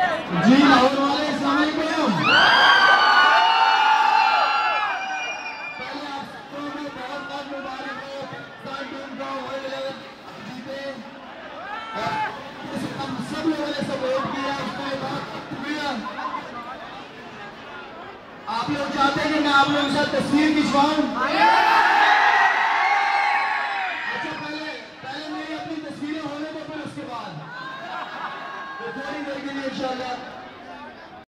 जी लाहौर वाले अस्सलाम वालेकुम। पहले आप सबको मैं बहुत बहुत मुबारक हो टीम का वर्ल्ड लेवल जीते और हम सब लोगों ने सपोर्ट किया उसके बाद शुक्रिया। आप लोग चाहते हैं कि मैं आप लोगों के साथ तस्वीर खिंचवाऊं?